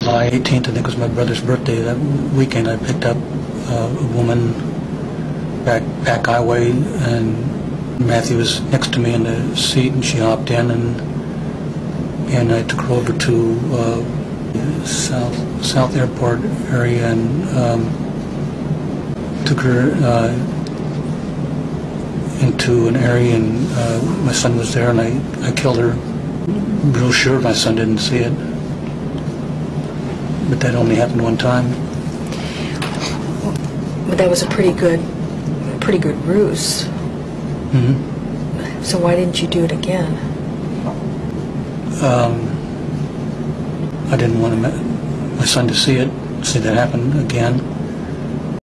July 18th, I think, was my brother's birthday. That weekend, I picked up a woman back highway, and Matthew was next to me in the seat, and she hopped in, and I took her over to South Airport area, and took her into an area, and my son was there, and I killed her. Real sure my son didn't see it, but that only happened one time. But that was a pretty good ruse. Mm-hmm. So why didn't you do it again? I didn't want my son to see that happen again.